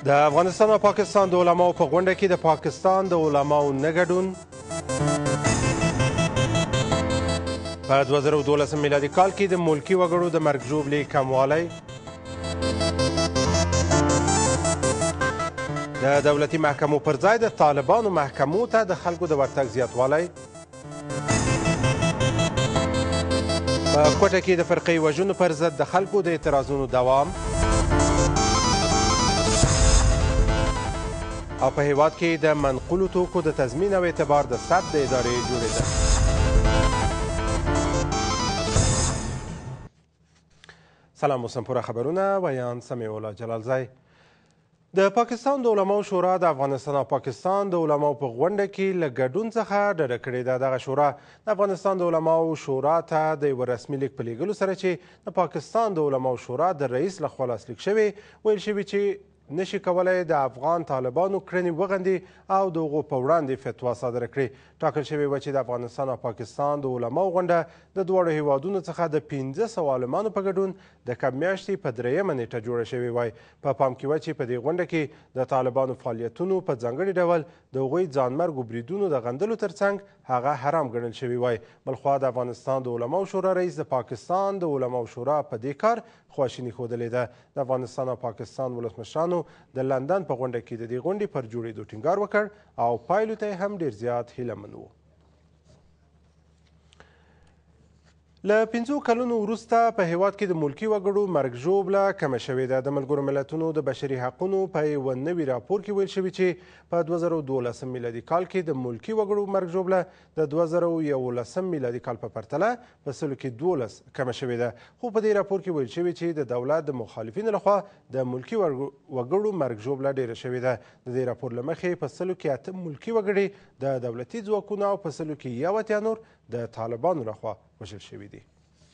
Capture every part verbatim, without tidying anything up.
د افغانستان او پاکستان د علماو په غونډه کې د پاکستان د علماو نه ګډون. په دوه زره او دولسم میلادي کال کې د ملکي وګړو د مرګ ژوبلې کموالی. د دولتي محکمو پر ځای د طالبانو محکمو ته د خلکو د ورتګ زیاتوالی. په کوټه کې د فرقې وژنو پر ضد د خلکو د اعتراضونو دوام. او په هیواد کې د منقولو توکو د تضمین او اعتبار د ثبت د ادارې جوړېده. سلام، اوسم پوره خبرونه ویان سمیع الله جلالزی. د پاکستان د علماو شورا د افغانستان او پاکستان د علماو په غونډه کې له ګډون څخه ډډه کړې ده. دغه شورا د افغانستان د علماو شورا ته د یوه رسمي لیک په لیږلو سره چې د پاکستان د علماو شورا د رئیس لخوا لاسلیک شوی ویل شوي چې نشي کولی د افغان طالبانو کړنې وغندي او د هغو په وړاندې فتوا صادره کړي. ټاکل شوې وه چې د افغانستان او پاکستان د علماو غونډه د دواړو هیوادونو څخه د پنځه سوه عالمانو په ګډون د کب میاشتې په دریمه نیټه جوړه شوې وای. په پام کې وه چې په دې غونډه کې د طالبانو فعالیتونو په ځانګړي ډول د هغوی ځانمرګو بریدونو د غندلو ترڅنګ هغه حرام ګڼل شوي وای. بلخوا د افغانستان د علماو شورا رئیس د پاکستان د علماو شورا په دې کار خواشیني ښودلې ده. د افغانستان او پاکستان ولسمشرانو د لندن په غونډه کې د دې غونډې پر جوړېدو ټینګار وکړ او پایلو ته هم ډېر زیات هیله من و. له پنځو کلونو وروسته په هیواد کې د ملکي وګړو مرګ ژوبله کمه شوې ده. د ملګرو ملتونو د بشري حقونو په یوه نوي راپور کې ویل شوي چې په دوه زره او دولسم میلادي کال کې د ملکي وګړو مرګ ژوبله د دوه زره او یولسم میلادي کال په پرتله په سلو کې دولس کمه شوې ده. خو په دې راپور کې ویل شوي چې د دولت د مخالفینو لخوا د ملکي وګړو مرګ ژوبله ډېره شوې ده. د دې راپور له مخې په سلو کې اته ملکي وګړي د دولتي ځواکونو او په سلو کې یو اتیا نور د طالبانو لخوا وژل شوي دي.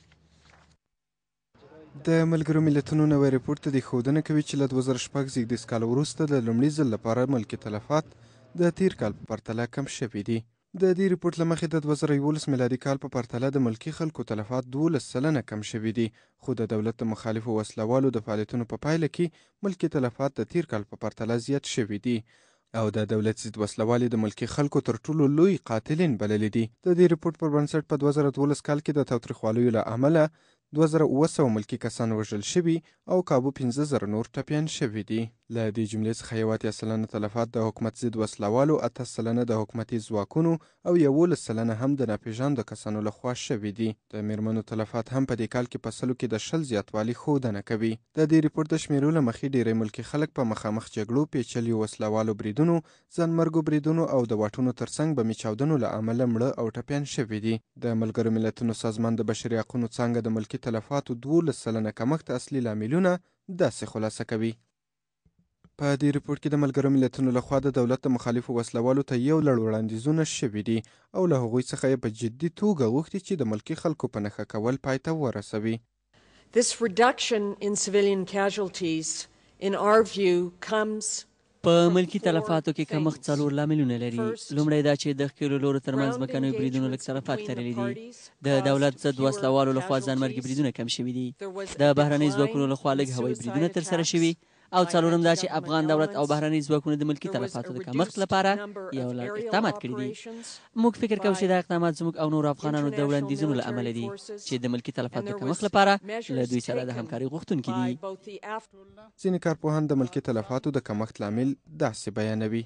د ملګرو ملتونو نوی ریپورټ ته د ښودنه کوي چې له دوه زره شپږ زېږدیز کال وروسته د لومړي ځل لپاره ملکي تلفات د تیر کال په پرتله کم شوي دي. د دې ریپورټ له مخې د دوه زره یولس میلادي کال په پرتله د ملکي خلکو تلفات دولس سلنه کم شوي دي. خو د دولت د مخالفو وسلوالو د فعالیتونو په پایله کې ملکي تلفات د تیر کال په پرتله زیات شوي دي او د دولت ضد وسلوالې د ملکي خلکو تر ټولو لوی قاتلین بللي دي. د دې ریپورټ پر بنسټ په دوه زره دولس کال کې د تاوتریخوالیو له امله دوه زره اوه سوه ملکي کسان وژل شوي او کابو پنځه زره نور ټپیان شوي دي. له دې جملې څخه یو اتیا سلنه تلفات د حکومت ضد وسلوالو، اته سلنه د حکومتي ځواکونو او یولس سلنه هم د ناپېژاندو کسانو لخوا شوي دي. د میرمنو تلفات هم په دې کال کې په سلو کې د شل زیاتوالي ښودنه کوي. د دې ریپورټ د شمیرو له مخې ډېری ملکي خلک په مخامخ جګړو، پیچلیو وسلوالو بریدونو، ځانمرګو بریدونو او د واټونو ترڅنګ بمي چاودنو له امله مړه او ټپیان شوي دي. د ملګرو ملتونو سازمان د بشري حقونو څانګه د ملکي تلفاتو دولس سلنه کمښت اصلي لاملونه داسې خلاصه کوي. په دې ریپورټ کې د ملګرو ملتونو لخوا د دولت د مخالفو وسلوالو ته یو لړ وړاندیزونه شوي دي او له هغوی څخه یې په جدي توګه غوښتي چې د ملکي خلکو په نښه کول پای ته ورسوي. This reduction in civilian casualties in our view comes په ملکي تلفاتو کې کمښت څلور لاملونه لري. لومړی دا چې د ښکېلو لورو ترمنځ ځمکنیو بریدونو لږ تلفات لرلي دي. د دولت ضد وسلوالو لخوا ځانمرګي بریدونه کم شوي دي. د بهرنۍ ځواکونو لخوا لږ هوایي بریدونه ترسره شوي او څلورم دا چې افغان دولت او بهرنۍ ځواکونو د ملکي تلفاتو د کمښت لپاره یو لړ اقدامات کړي دي. موږ فکر کوو چې دا اقدامات زموږ او نورو افغانانو د وړاندیزونو له امله دي چې د ملکي تلفاتو د کمښت لپاره له دوی سره د همکارۍ غوښتونکي دي. ځینې کارپوهان د ملکي تلفاتو د کمښت لامل داسې بیانوي.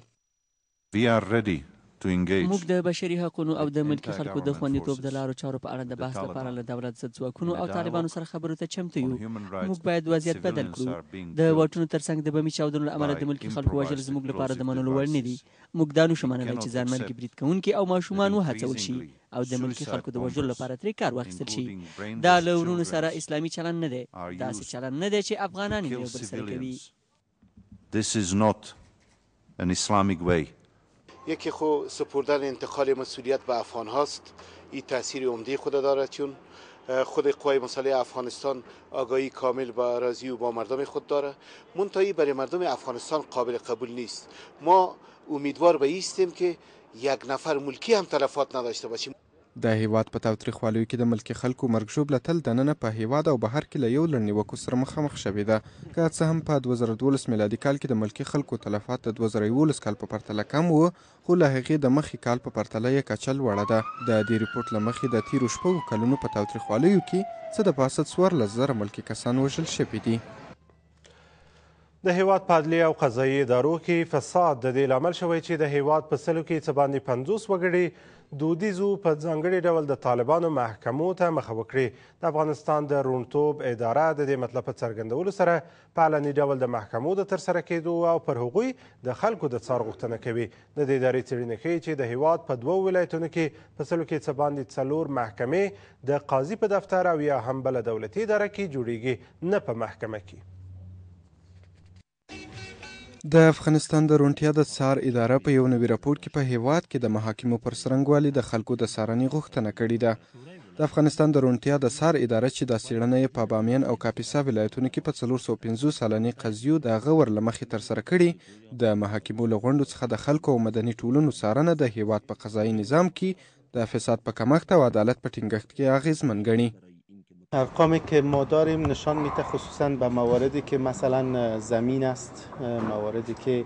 موږ د بشري حقونو او د ملکي خلکو د خوندیتوب د لارو چارو په اړه د بحث لپاره له دولت ضد ځواکونو او طالبانو سره خبرو ته چمتو یو. موږ باید وضعیت بدل کړو. د واټونو ترڅنګ د بمي چاودنو له امله د ملکي خلکو وژل زموږ لپاره د منلو وړ نه دي. موږ دا نشو منلی چې ځانمرګي برید کوونکي او ماشومان وهڅول شي او د ملکي خلکو د وژلو لپاره ترې کار واخیستل شي. دا له ورونو سره اسلامي چلند نه دی. داسې چلند نه دی چې افغانان یې یو بل سره کوي. یکی خو سپردن انتقال مسئولیت به افغان هاست. این تاثیر عمده خود دارد چون خود قوای مسلح افغانستان آگاهی کامل با اراضی و با مردم خود داره. منتهی برای مردم افغانستان قابل قبول نیست. ما امیدوار به ایستیم که یک نفر ملکی هم تلفات نداشته باشیم. د هیواد په تاوتریخوالیو کې د ملکي خلکو مرګ ژوبله تل دننه په هیواد او بهر کې له یو لړ نیوکو سره مخامخ شوې ده. که څه هم په دوه زره دولس میلادي کال کې د ملکي خلکو تلفات د دوه زره یولس کال په پرتله کم و، خو له هغې د مخکې کال په پرتله یې کچه لوړه ده. د دې ریپورټ له مخې د تیرو شپږو کلونو په تاوتریخوالیو کې څه د پاسه څوارلس زره ملکي کسان وژل شوي دي. د هیواد په عدلیې او قضایي ادارو کې فساد د دې لامل شوی چې د هیواد په سلو کې څه باندې پنځوس وګړي دودیزو په ځانګړي ډول د طالبانو محکمو ته مخه وکړي. د افغانستان د روڼتوب اداره د دې مطلب په څرګندولو سره په علني ډول د محکمو د ترسره کېدو او پر هغوی د خلکو د څار غوښتنه کوي. د دې ادارې څېړنې ښیي چې د هیواد په دوو ولایتونو کې په سلو کې څه باندې څلور محکمې د قاضي په دفتر او یا هم بله دولتي اداره کې جوړیږي، نه په محکمه کې. د افغانستان د روڼتیا د څار اداره په یو نوي راپور کې په هیواد کې د محاکمو پر څرنګوالي د خلکو د څارنې غوښتنه کړې ده. د افغانستان د روڼتیا د څار اداره چې دا څېړنه یې په بامیان او کاپیسا ولایتونو کې په څلور سوه پنځوس سلنې قضیو د هغه ور له مخې ترسره کړي، د محاکمو له غونډو څخه د خلکو او مدني ټولنو څارنه د هیواد په قضایي نظام کې د فساد په کمښت او عدالت په ټینګښت کې اغیزمن ګڼي. ارقامی که ما داریم نشان میده خصوصا به مواردی که مثلا زمین است، مواردی که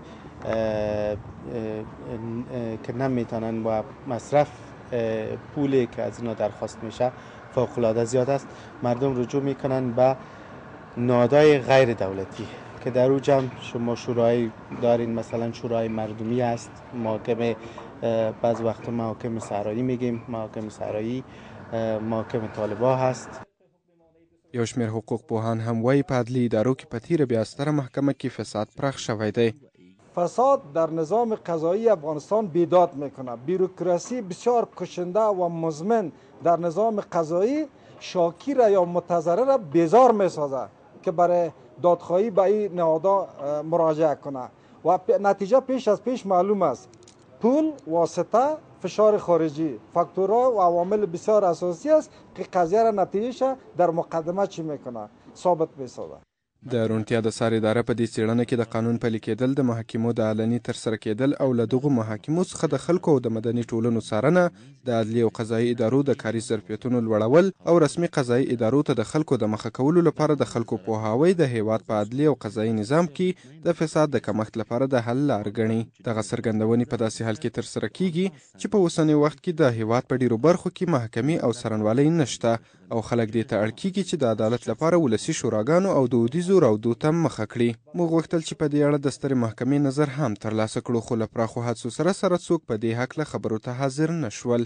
که نمیتونن با مصرف پولی که از اینا درخواست میشه فوق العاده زیاد است. مردم رجوع میکنن به نهادهای غیر دولتی که در او جمع شما شورای دارین، مثلا شورای مردمی است، محاکم بعض وقت محاکم صحرایی میگیم، محاکم صحرایی، محاکم طالبا هست. یو شمېر حقوق پوهان هم وایي په عدلي ادارو کې په تیره بیا ستره محکمه کې فساد پراخ شوی دی. فساد در نظام قضایی افغانستان بیداد میکنه. بیروکراسی بسیار کشنده و مزمن در نظام قضایی شاکی را یا متضرر را بیزار میسازه که برای دادخواهی به این نهادها مراجعه کنه و نتیجه پیش از پیش معلوم است. پول، واسطه، فشار خارجی، فاکتورها و عوامل بسیار اساسی است که قضیه را نتیجهش در مقدمه چی میکنه ثابت میسازه. د روڼتیا د څار اداره په دې څېړنه کې د قانون پلي کېدل، د محاکمو د علني ترسره کېدل او له دغو محاکمو څخه د خلکو او د مدني ټولنو څارنه، د عدلي او قضایي ادارو د کاري ظرفیتونو لوړول او رسمي قضایي ادارو ته د خلکو د مخه کولو لپاره د خلکو پوهاوی د هیواد په عدلي او قضایي نظام کې د فساد د کمښت لپاره د حل لار ګڼي. دغه څرګندونې په داسې حال کې ترسره کیږي چې په اوسني وخت کې د هیواد په ډیرو برخو کې محکمې او څارنوالۍ نشته او خلک دې ته اړ کیږي چې د عدالت لپاره ولسي شوراګانو او دودیزو راودو ته مخه کړي. موږ غوښتل چې په دې اړه د سترې محکمې نظر هم ترلاسه کړو، خو له پراخو هڅو سره سره څوک په دې هکله خبرو ته حاضر نه شول.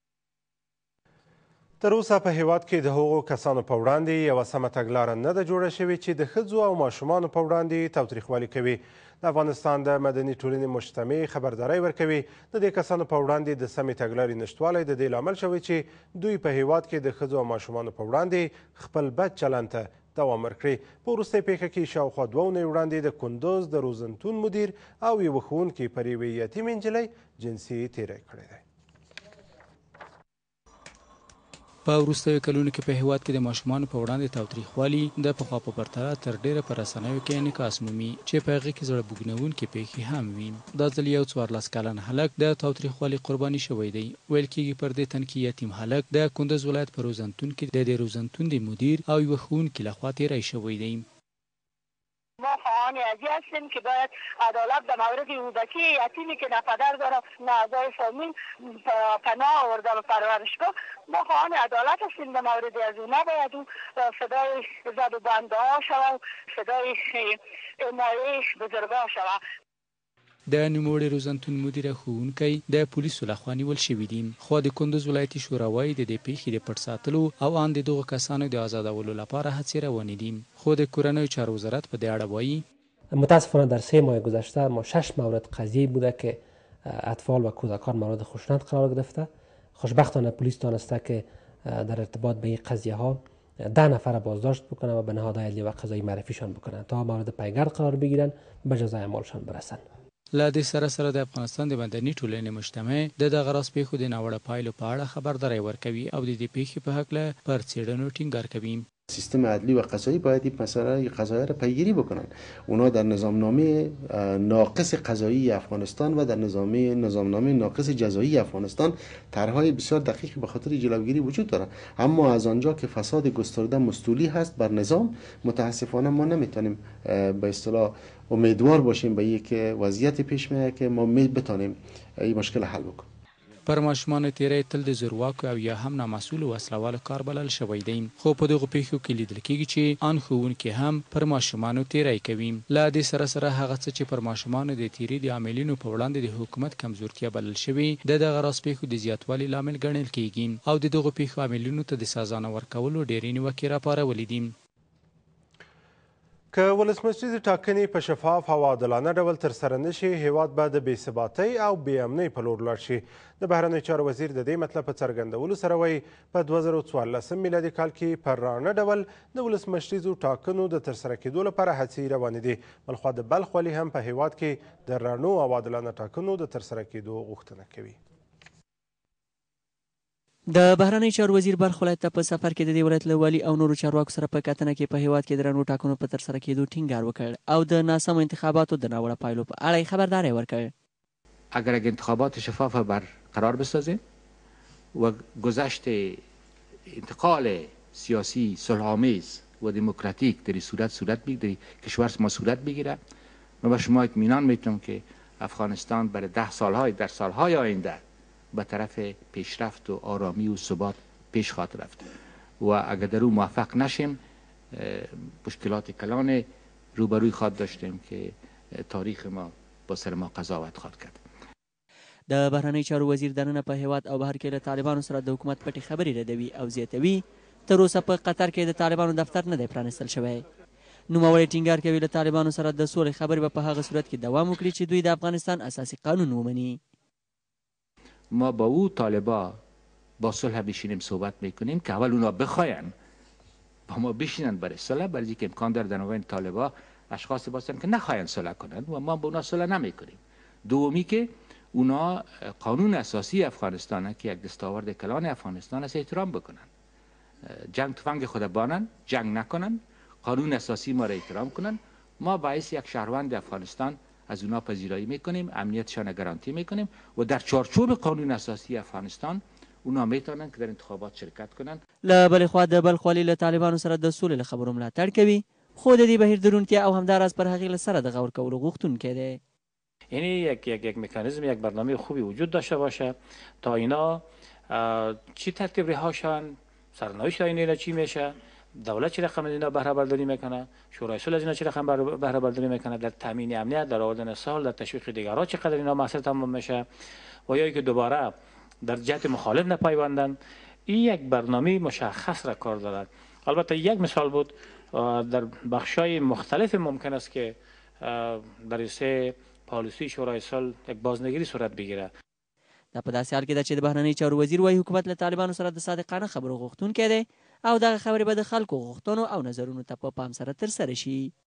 تر اوسه په هیواد کې د هغو کسانو په وړاندې یوه سمه تګلاره نه ده جوړه شوې چې د ښځو او ماشومانو په وړاندې تاوتریخوالي کوي. د افغانستان د مدني ټولنې مجتمع خبرداری ورکوي د دې کسانو په وړاندې د سمې تګلارې نشتوالی د دې لامل شوی چې دوی په هیواد کې د ښځو او ماشومانو په وړاندې خپل بد چلند ته دوام ورکړي. په وروستۍ پیښه کې شاوخوا دوه اونۍ وړاندې د کندوز د روزنتون مدیر او یوه ښوونکي پر یوې یتیم نجلۍ جنسي تیری کړی دی. په وروستیو کلونو کې په هیواد کې د ماشومانو په وړاندې تاوتریخوالي د پخوا په پرتله تر ډیره په رسنیو کې انعکاس مومي چې په هغې کې زړه بوږنوونکې پیښې هم وي. دا ځل یو څوارلس کلن هلک د تاوتریخوالي قرباني شوی دی. ویل کېږي پر دې تن کې یتیم هلک د کندوز ولایت په روزنتون کې د دې روزنتون د مدیر او یوه ښوونکي لخوا تیری شوی دی. ما خواهان ازی هستیم که باید عدالت در مورد کودکی یتیمی که نه پدر داره نه اعضای فامیل پناه آورده به پرورشگاه، ما خواهان عدالت هستیم در مورد از او. نباید او صدای زد و بنده ها شود، صدای حمایش بزرگان شود. د نوموړي روزنتون مدیره ښوونکی د پولیسو لخوا نیول شوي دي، خو د کندوز ولایتي شوراوی د دې پیښې د پټ ساتلو او ان د دغو کسانو د آزادولو لپاره هڅې روانې دي. خو د کورنیو چارو وزارت په دې اړه وایي متاسفانه در سه ماه گذشته ما شش مورد قضیه بوده که اطفال و کودکان مورد خشونت قرار گرفته. خوشبختانه پلیس دانسته که در ارتباط به این قضیه ها ده نفر بازداشت بکنه و به نهادهای عدلیه و قضایی معرفیشان بکنن تا مورد پیگرد قرار بگیرن و به جزای اعمالشان برسن. له دې سره سره د افغانستان د مدني ټولنې مجتمع د دغه راز پیښو د ناوړه پایلو په اړه خبرداری ورکوي او د دې پیښې په هکله پر څېړنو ټینګار کوي. سیستم عدلی و قضایی باید این مسئله قضایی را پیگیری بکنن. اونا در نظامنامه ناقص قضایی افغانستان و در نظامه نظامنامه ناقص جزایی افغانستان طرحهای بسیار دقیق به خاطر جلوگیری وجود دارن، اما از آنجا که فساد گسترده مستولی هست بر نظام، متاسفانه ما نمیتونیم به اصطلاح امیدوار باشیم به یک وضعیت پیش میاد که ما بتونیم این مشکل حل بکنیم. پر ماشومان تیری تل د زورواکو او یا هم نامسؤل وسلوال کار بلل شوی دی، خو په دغه پیښو کې لیدل کېږي چې ان ښوونکي هم پر ماشومانو تیری کوي. له دې سره سره هغه څه چې پر ماشومانو د تیری د عاملینو په وړاندې د حکومت کمزورتیا بلل شوی د دغه راز پیښو د زیاتوالي لامل ګڼل کېږي او د دغه پیښو عاملینو ته د سزا ورکولو ډېرې نیوکې راپارولې دي. که ولسمشریزې ټاکنې په شفاف او عادلانه ډول ترسره نشي، هیواد به د بې ثباتۍ او بې امنۍ په لور لاړ شي. د بهرنیو چارو وزیر د دې مطلب په څرګندولو سره وایي په دوه زره څوارلسم میلادي کال کې په رانه ډول د ولسمشریزو ټاکنو د ترسره کېدو لپاره هڅې روانې دي. بلخوا د بلخ والي هم په هیواد کې د رانو او عادلانه ټاکنو د ترسره کېدو غوښتنه کوي. د بهرنیو چارو وزیر بلخ ولایت ته په سفر کې د دې ولایت له والي او نورو چارواکو سره په کتنه کې په هیواد کې د رانو ټاکنو په ترسره کېدو ټینګار وکړ او د ناسمو انتخاباتو د ناوړه پایلو په اړه یې خبرداری ورکړ. اگر اگه انتخابات شفاف برقرار بسازیم و گذشت انتقال سیاسی صلح‌آمیز و دموکراتیک در این صورت صورت بگیره، کشور ما صورت بگیره، من به شما اطمینان میتونم که افغانستان برای ده سالهای در سالهای آینده به طرف پیشرفت و آرامی و ثبات پیش خواهد رفت و اگر در او موفق نشیم مشکلات کلان روبروی خواهد داشتیم که تاریخ ما با سر ما قضاوت خواهد کرد. د بهرنیو چارو وزیر دننه په هیواد او بهر کې له طالبانو سره د حکومت پټې خبرې ردوي او زیاتوي تر اوسه په قطر کې د طالبانو دفتر نه دی پرانستل شوی. نوموړی ټینګار کوي له طالبانو سره د سولې خبرې به په هغه صورت کې دوام وکړي چې دوی د افغانستان اساسي قانون ومني. ما با او طالبا با صلح بشینیم صحبت میکنیم که اول اونا بخواین با ما بشینن برای صلح، برای اینکه امکان داره در نوین طالبا اشخاصی باشن که نخواین صلح کنن و ما با اونا صلح نمیکنیم. دومی که اونا قانون اساسی افغانستان که یک دستاورد کلان افغانستان است احترام بکنن، جنگ تفنگ خود بانن، جنگ نکنن، قانون اساسی ما را احترام کنن. ما باعث یک شهروند افغانستان از اونا پذیرایی میکنیم، امنیتشان گارانتی میکنیم و در چارچوب قانون اساسی افغانستان اونا میتونن که در انتخابات شرکت کنن. له بلې خوا د بلخ والي له طالبانو سره د سولې له خبرو ملاتړ کوي، خو د دې بهیر د روڼتیا او همداراز پر هغې له سره د غور کولو غوښتونکی دی. یعنی یک یک یک مکانیزم، یک برنامه خوبی وجود داشته باشه تا اینا چی ترتیب رها شن، سرنوشت اینا چی میشه، دولت چه رقم اینا بهره برداری میکنه، شورای صلح از اینا چه رقم بهره برداری میکنه در تامین امنیت، در آوردن صلح، در تشویق دیگرها چقدر اینا موثر تمام میشه و یا که دوباره در جهت مخالف نپیوندن. این یک برنامه مشخص را کار دارد. البته یک مثال بود، در بخشای مختلف ممکن است که در سه پالیسی شورای صلح یک بازنگری صورت بگیره. دا په داسې حال کې ده چې د بهرنیو چارو وزیر وايي حکومت له طالبانو سره د صادقانه خبرو غوښتونکی دی او دغه خبرې به د خلکو غوښتنو او نظرونو ته په پام سره ترسره شي.